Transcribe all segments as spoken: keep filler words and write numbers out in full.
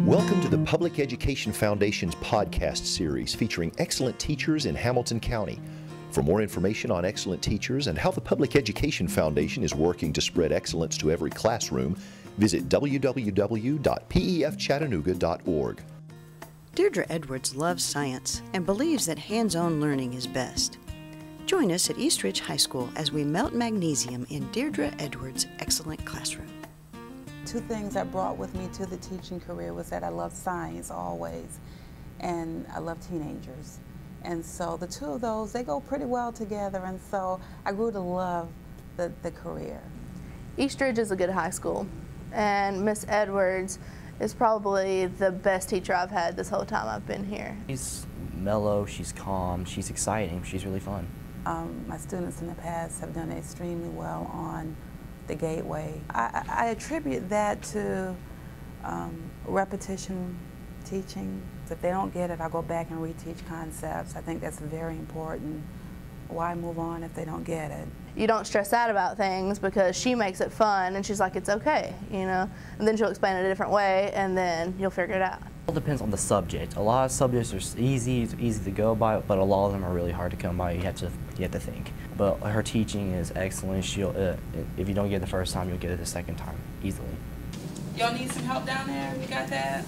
Welcome to the Public Education Foundation's podcast series featuring excellent teachers in Hamilton County. For more information on excellent teachers and how the Public Education Foundation is working to spread excellence to every classroom, visit w w w dot p e f chattanooga dot org. Deirdre Edwards loves science and believes that hands-on learning is best. Join us at East Ridge High School as we melt magnesium in Deirdre Edwards' excellent classroom. Two things I brought with me to the teaching career was that I love science always, and I love teenagers. And so the two of those, they go pretty well together, and so I grew to love the, the career. East Ridge is a good high school, and Miss Edwards is probably the best teacher I've had this whole time I've been here. She's mellow, she's calm, she's exciting, she's really fun. Um, my students in the past have done extremely well on the Gateway. I, I attribute that to um, repetition teaching. If they don't get it, I'll go back and reteach concepts. I think that's very important. Why move on if they don't get it? You don't stress out about things because she makes it fun and she's like, it's okay, you know? And then she'll explain it a different way and then you'll figure it out. It all depends on the subject. A lot of subjects are easy, it's easy to go by, but a lot of them are really hard to come by. You have to, you have to think. But her teaching is excellent. She'll, uh, if you don't get it the first time, you'll get it the second time easily. Y'all need some help down there? You got that?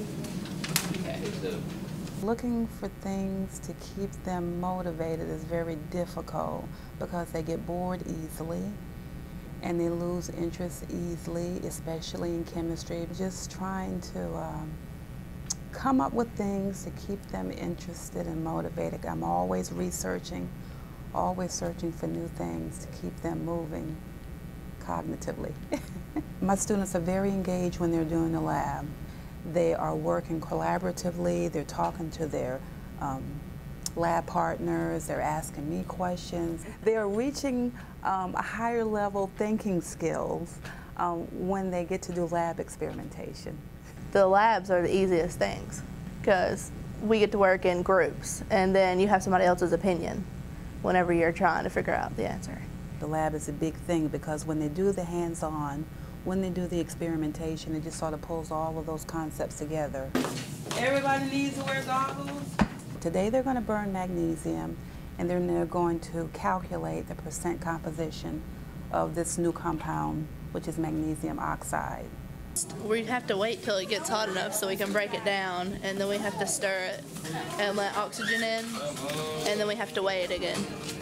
Okay. Looking for things to keep them motivated is very difficult because they get bored easily and they lose interest easily, especially in chemistry. Just trying to um, come up with things to keep them interested and motivated. I'm always researching, always searching for new things to keep them moving cognitively. My students are very engaged when they're doing the lab. They are working collaboratively, they're talking to their um, lab partners, they're asking me questions. They are reaching um, a higher level thinking skills um, when they get to do lab experimentation. The labs are the easiest things because we get to work in groups and then you have somebody else's opinion whenever you're trying to figure out the answer. The lab is a big thing because when they do the hands-on, when they do the experimentation, it just sort of pulls all of those concepts together. Everybody needs to wear goggles. Today they're going to burn magnesium and then they're going to calculate the percent composition of this new compound, which is magnesium oxide. We have to wait till it gets hot enough so we can break it down, and then we have to stir it and let oxygen in, and then we have to weigh it again.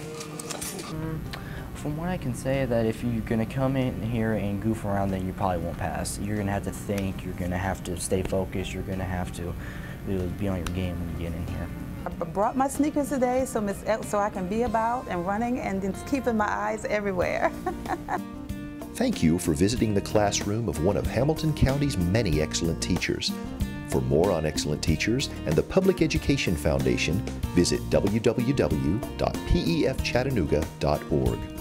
From what I can say, that if you're going to come in here and goof around, then you probably won't pass. You're going to have to think, you're going to have to stay focused, you're going to have to really be on your game when you get in here. I brought my sneakers today so, Miss El so I can be about and running and just keeping my eyes everywhere. Thank you for visiting the classroom of one of Hamilton County's many excellent teachers. For more on excellent teachers and the Public Education Foundation, visit w w w dot p e f chattanooga dot org.